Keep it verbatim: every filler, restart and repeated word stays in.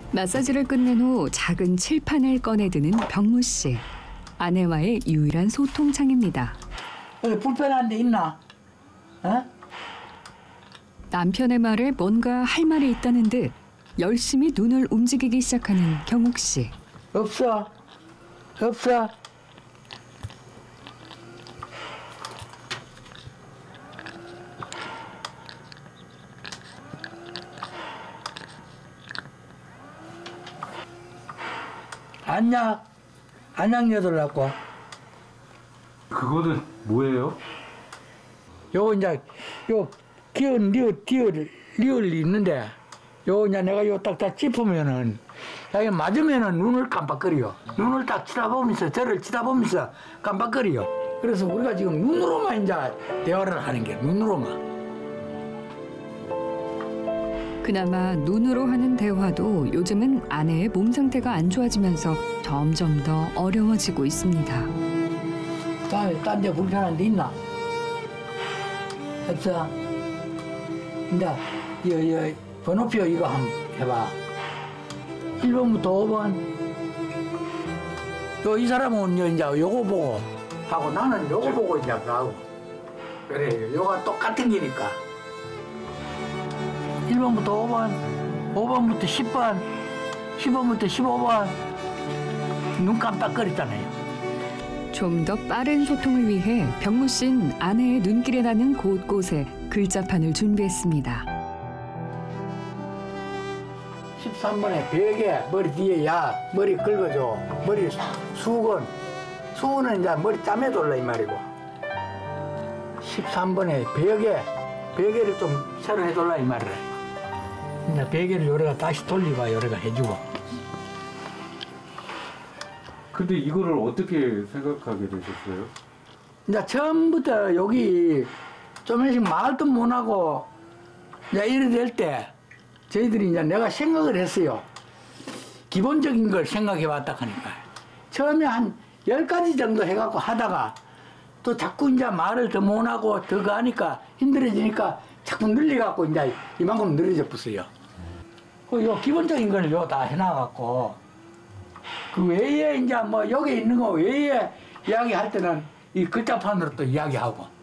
마사지를 끝낸 후 작은 칠판을 꺼내드는 병무 씨. 아내와의 유일한 소통창입니다. 어디 불편한 데 있나? 어? 남편의 말에 뭔가 할 말이 있다는 듯 열심히 눈을 움직이기 시작하는 경욱 씨. 없어. 없어. 안약. 안약 여들라고. 그거는 뭐예요? 요거 이제 요 기어 리얼 리얼 리얼이 있는데 요 이제 내가 요 딱딱 짚으면은 자기 맞으면은 눈을 깜빡거려. 눈을 딱 쳐다보면서 저를 쳐다보면서 깜빡거려. 그래서 우리가 지금 눈으로만 이제 대화를 하는 게 눈으로만. 그나마 눈으로 하는 대화도 요즘은 아내의 몸 상태가 안 좋아지면서 점점 더 어려워지고 있습니다. 다음에 딴 데 불편한 데 있나? 없어. 이제 이, 이 번호표 이거 한번 해봐. 일 번부터 오 번. 요 이 사람은 이제 요거 보고 하고 나는 요거 보고 이제 하고. 그래, 요가 똑같은 기니까. 일 번부터 오 번, 오 번부터 십 번, 십 번부터 십오 번. 눈 깜빡거리잖아요. 좀 더 빠른 소통을 위해 병무 씨는 아내의 눈길에 닿는 곳곳에 글자판을 준비했습니다. 십삼 번에 벽에 머리 뒤에 야 머리 긁어줘. 머리 수건. 수건은 이제 머리 짬에 돌라 이 말이고. 십삼 번에 벽에 베개를 좀 새로 해달라 이 말이래. 이제 베개를 요래가 다시 돌리고 요래가 해주고. 근데 이거를 어떻게 생각하게 되셨어요? 이제 처음부터 여기 조금씩 말도 못하고 이제 이래 될 때 저희들이 이제 내가 생각을 했어요. 기본적인 걸 생각해 봤다 하니까. 처음에 한 열 가지 정도 해갖고 하다가 또 자꾸 이제 말을 더 못하고 더 가니까 힘들어지니까 자꾸 늘려갖고 이제 이만큼 늘어져 붙어요. 그 요 기본적인 걸 요 다 해놔갖고 그 외에 이제 뭐 여기 있는 거 외에 이야기할 때는 이 글자판으로 또 이야기하고